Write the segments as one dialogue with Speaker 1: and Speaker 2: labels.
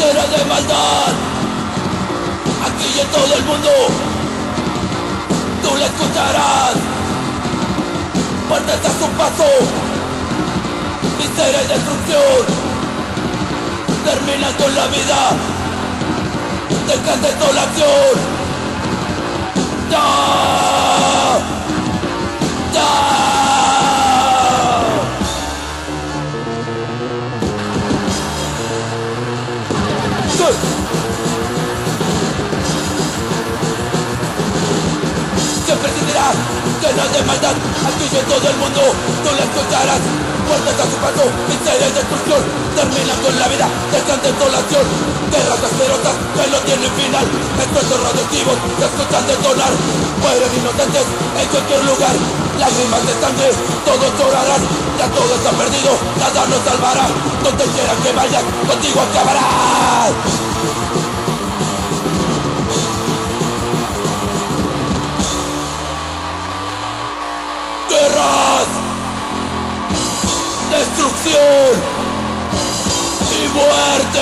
Speaker 1: llena de maldad. Aquí y en todo el mundo tú la escucharás. Muerte a su paso, miseria y destrucción. Terminan con la vida, dejan desolación. ¡Ya! ¡Ya! Siempre existirá llena de maldad, aquí y en todo el mundo tú la escucharás. Muertes a su paso, miseria y destrucción. Terminan con la vida, dejan desolación. Guerras asquerosas que no tienen final. Excesos radioactivos se escuchan detonar. Mueren inocentes en cualquier lugar. Lágrimas de sangre, todos llorarán. Ya todo está perdido, nada nos salvará. Donde quiera que vayas, contigo acabarás. Guerras, destrucción y muerte.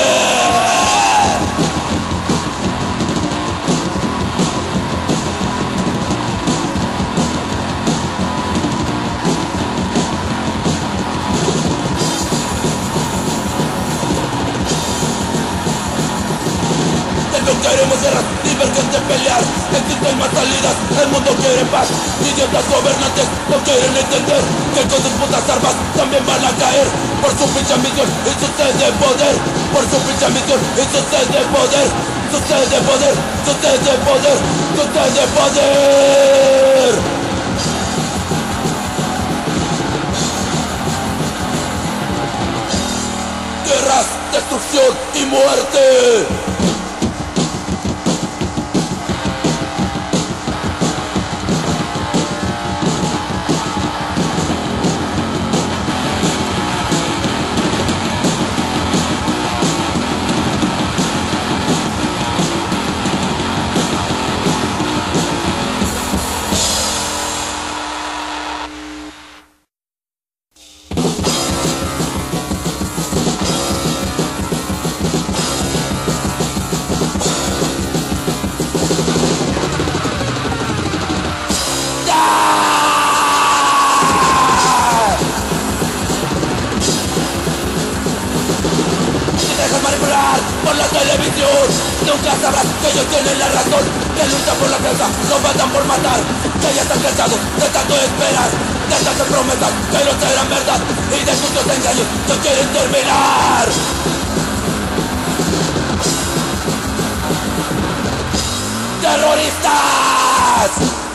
Speaker 1: No queremos guerras, divergentes pelear. Existen más salidas, el mundo quiere paz. Idiotas gobernantes no quieren entender que con sus putas armas también van a caer. Por su pinche ambición y su sed de poder. Por su pinche ambición y su sed de poder. Su sed de poder, su sed de poder, su sed de poder. Guerras, destrucción y muerte. Por la televisión nunca sabrás que ellos tienen la razón, que luchan por la causa, no matan por matar, que ya están cansados de tanto esperar, de tantas promesas que no serán verdad y de muchos engaños que quieren terminar. ¡Terroristas!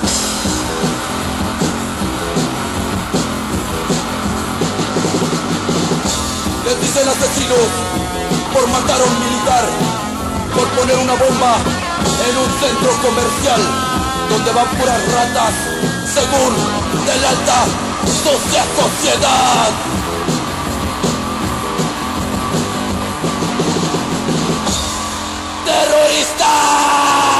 Speaker 1: Les dicen asesinos por matar a un militar, por poner una bomba en un centro comercial donde van puras ratas, según de la alta sociedad. ¡Terroristas!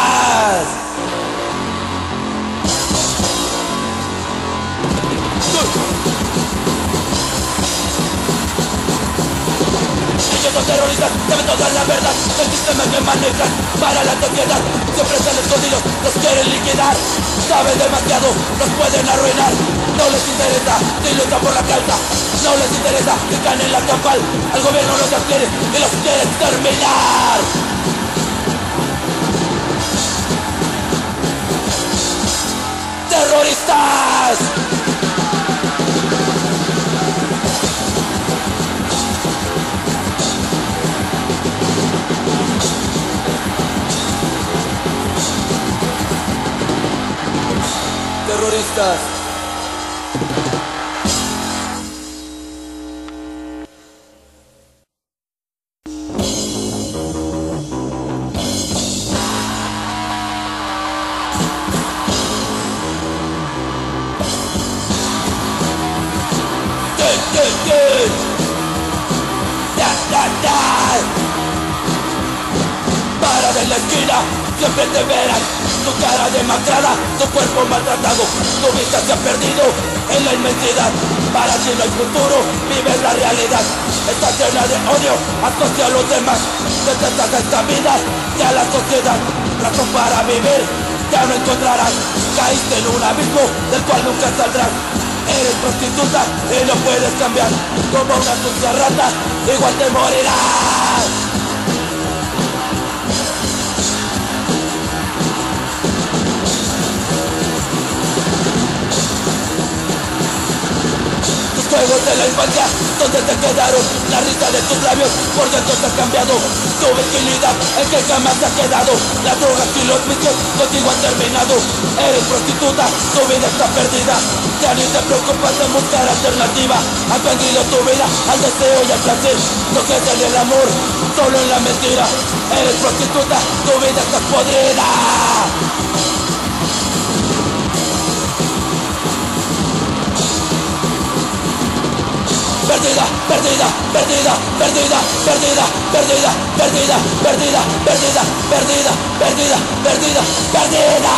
Speaker 1: Ellos son terroristas, saben toda la verdad del sistema que manejan para la sociedad. Siempre están escondidos, los quieren liquidar. Saben demasiado, los pueden arruinar. No les interesa si luchan por la causa, no les interesa que ganen la campal. Al gobierno los quiere y los quiere exterminar. ¡Terroristas! Terroristas. Para de la esquina, siempre te verán. Tu cara demacrada, tu cuerpo maltratado, tu vista se ha perdido en la inmensidad. para ti no hay futuro, vives la realidad. Está llena de odio, asocia a los demás. Detestas esta vida y a la sociedad. Razón para vivir ya no encontrarás. Caíste en un abismo del cual nunca saldrás. Eres prostituta y no puedes cambiar. Como una sucia rata, igual te morirás. Juegos de la infancia, donde te quedaron la risa de tus labios, por dentro te has cambiado. Tu virginidad, el que jamás te ha quedado. Las drogas y los vicios contigo han terminado. Eres prostituta, tu vida está perdida. Ya ni te preocupas de buscar alternativa. Has vendido tu vida al deseo y al placer. No crees en el amor, solo en la mentira. Eres prostituta, tu vida está podrida. Perdida, perdida, perdida, perdida, perdida, perdida, perdida, perdida, perdida, perdida, perdida, perdida, perdida.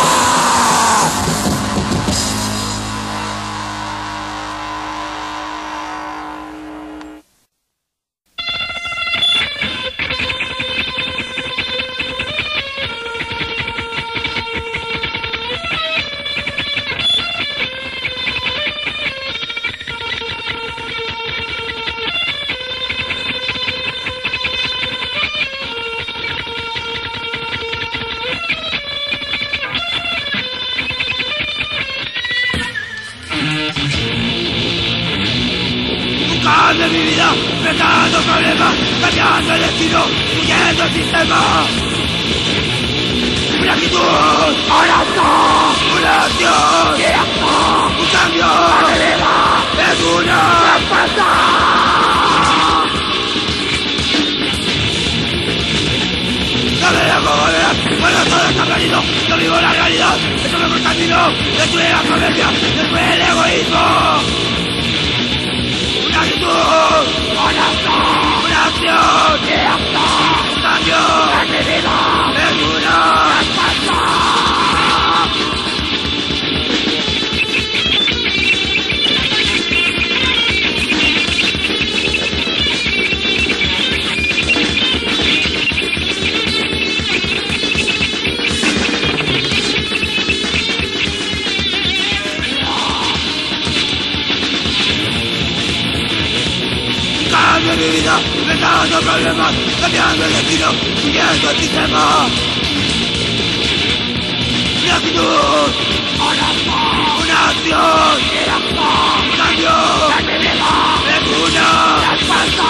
Speaker 2: De mi vida, enfrentando problemas, cambiando el destino, siguiendo el sistema. Una actitud, una acción, un cambio, es una respuesta. No me dejo volver, cuando todo está perdido, yo vivo la realidad, es el mejor camino, destruye la comercia, destruye el egoísmo. Una actitud, una acción, un cambio, es una respuesta. De mi vida, enfrentando problemas, cambiando el destino, siguiendo el sistema. Una actitud, una acción, un cambio, es una respuesta.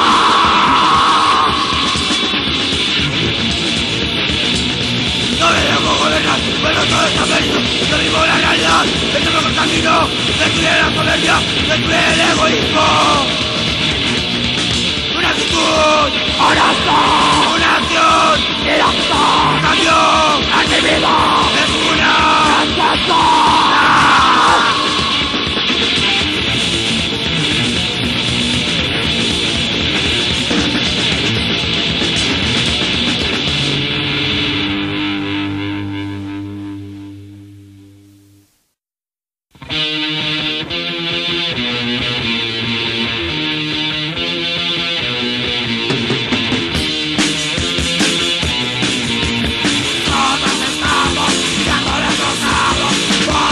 Speaker 2: No me dejo gobernar, pero todo está perdido, yo vivo la realidad, es el mejor camino, destruye la soberbia, destruye el egoísmo. Una actitud, una acción, un cambio, es una respuesta. Todos estamos dándole los cabos.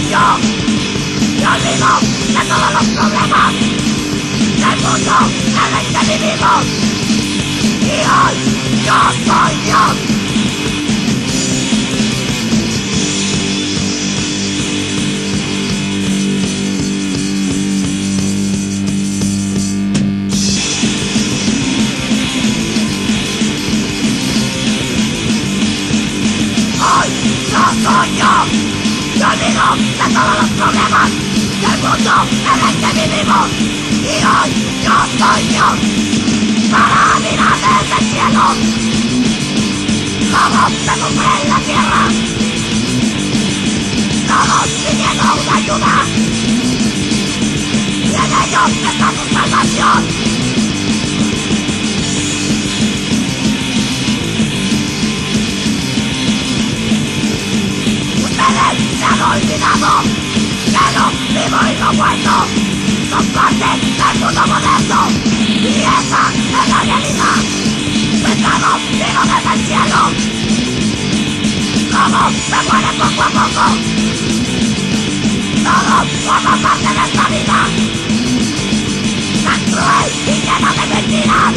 Speaker 2: yo. Me olvido de todos los problemas del mundo en el que vivimos. Y hoy yo soy Dios. Hoy yo soy yo. Me olvido de todos los problemas del mundo en el que vivimos. Y hoy yo soy Dios para mirar desde el cielo cómo se sufre en la tierra, todos pidiendo una ayuda, y en ellos está su salvación. Ustedes se han olvidado que lo vivo y lo muerto son parte del mundo moderno, y esa es la realidad. Sentados digo desde el cielo cómo se muere poco a poco. Todo forma parte de esta vida tan cruel y llena de mentiras.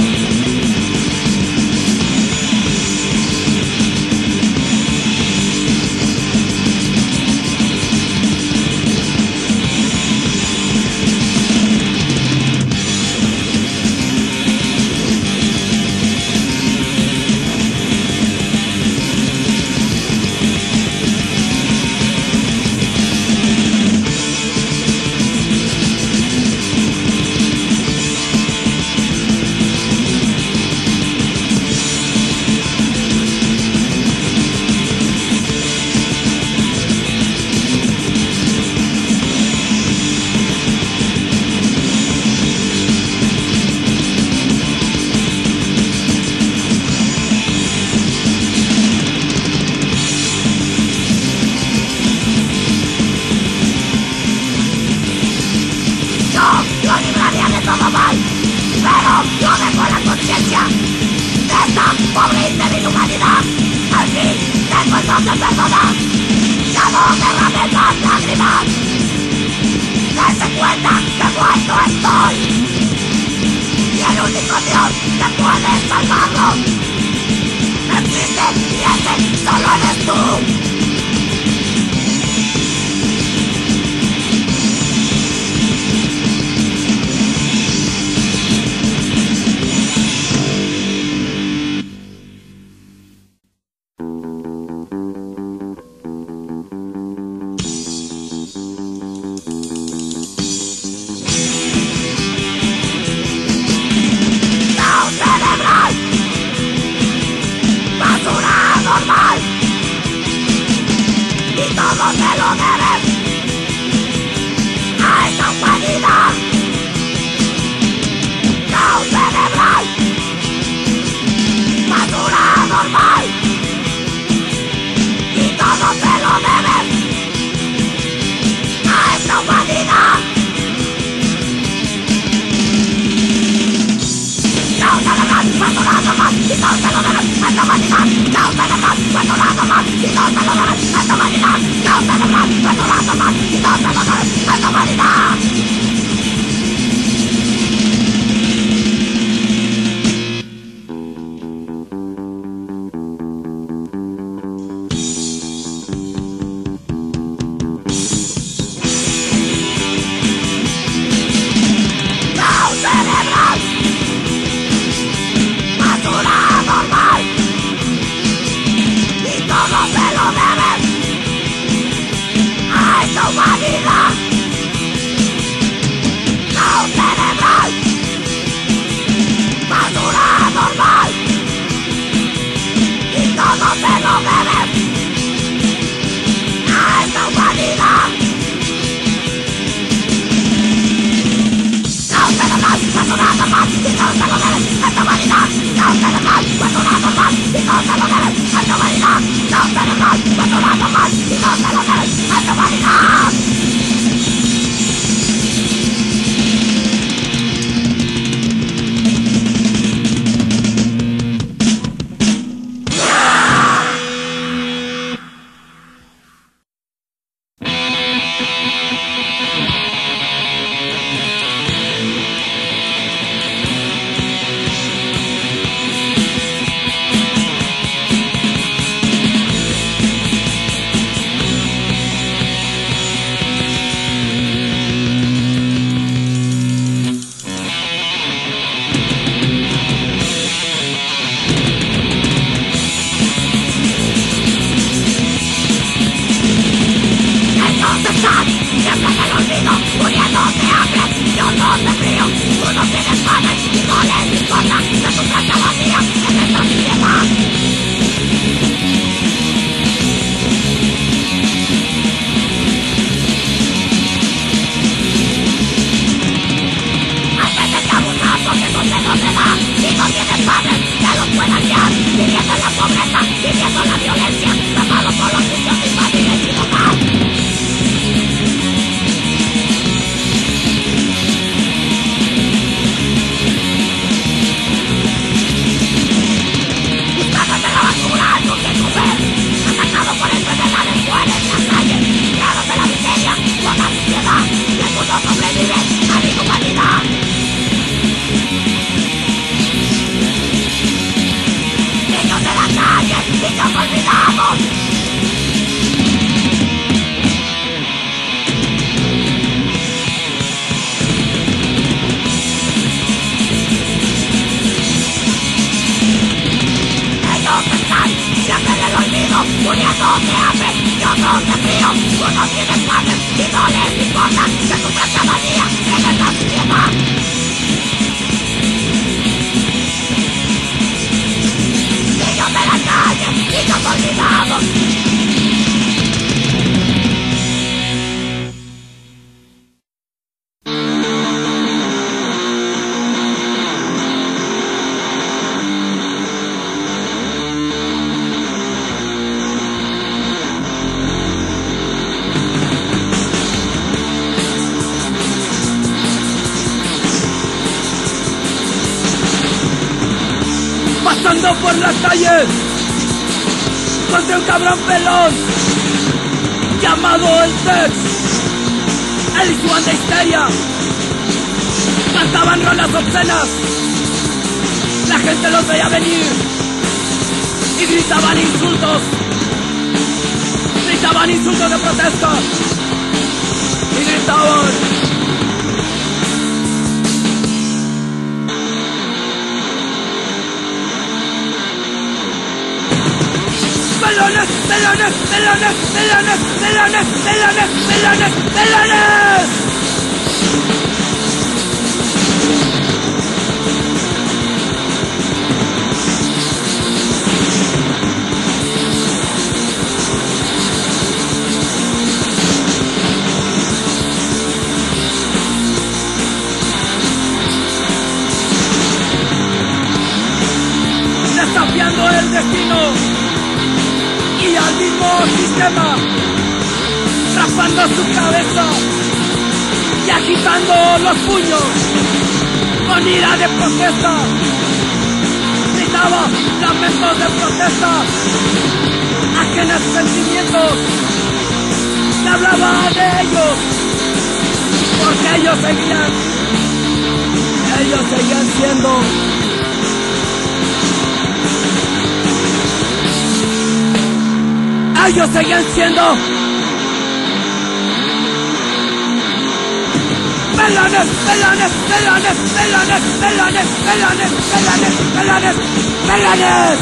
Speaker 1: Pasando por las calles contra un cabrón pelón llamado el Tex, el Isuan de Histeria. Cantaban rolas obscenas, la gente los veía venir y gritaban insultos de protesta y gritaban: ¡Pelones, pelones, pelones, pelones, pelones, pelones, pelones, pelones! Desafiando el destino y al mismo sistema, raspando su cabeza y agitando los puños con ira de protesta, gritaba lamentos de protesta, ajenos sentimientos, y hablaba de ellos, porque ellos seguían siendo ellos seguían siendo pelones, pelones, pelones, pelones, pelones, pelones, pelones, pelones, pelones.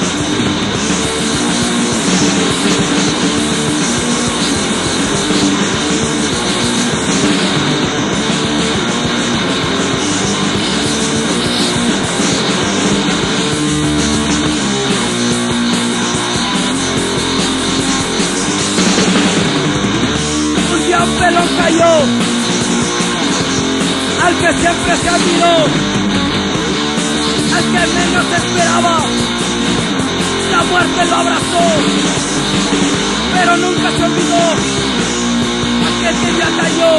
Speaker 1: Un pelón cayó, al que siempre se admiró, al que menos esperaba, la muerte lo abrazó, pero nunca se olvidó aquel que ya cayó,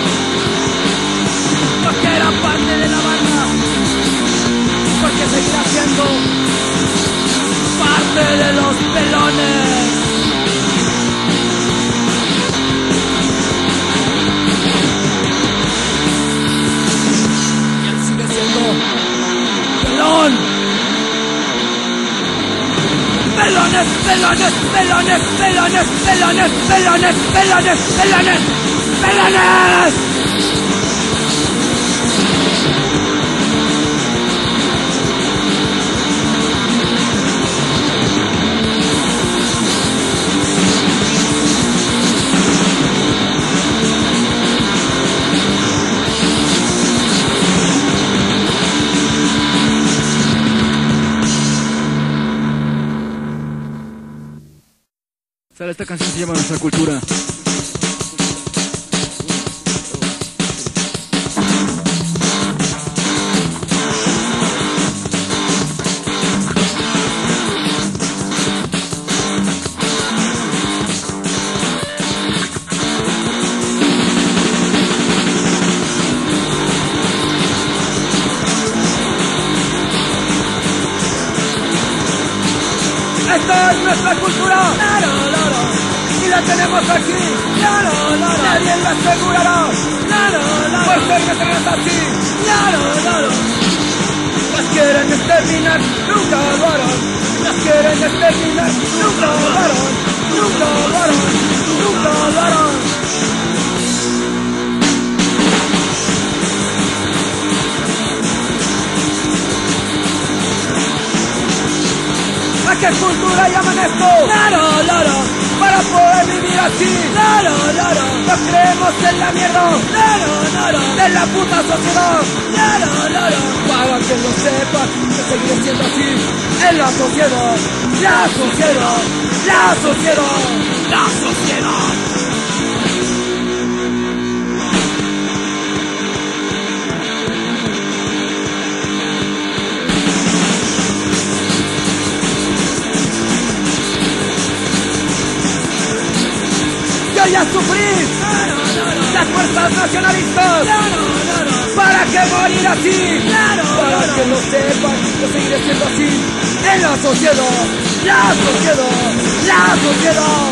Speaker 1: porque era parte de la banda, porque seguirá siendo parte de los pelones. ¡Pelón! ¡Pelones, pelones, pelones, pelones, pelones, pelones, pelones, pelones, pelones!
Speaker 3: Esta canción se llama Nuestra Cultura.
Speaker 2: Esta es nuestra cultura, y la tenemos aquí, nadie la asegurará, por ser nuestra así, las quieren exterminar, nunca lo harán, las quieren exterminar, nunca lo harán, nunca lo harán, nunca lo harán. ¿A qué cultura llaman esto? Para poder vivir así. No creemos en la mierda. De la puta sociedad. Para que lo sepan, que seguiré siendo así. En la sociedad. La sociedad. La sociedad. La sociedad. Y a sufrir las fuerzas nacionalistas para que morir así, para que lo sepan, que seguiré siendo así en la sociedad, la sociedad, la sociedad.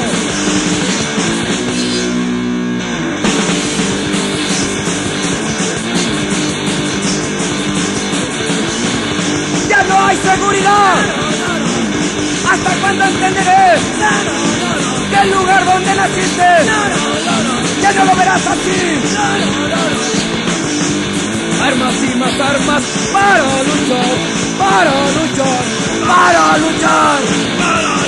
Speaker 2: Ya no hay seguridad. ¿Hasta cuándo entenderé que el lugar donde naciste ya no lo verás así? Armas y más armas para luchar, para luchar, para luchar.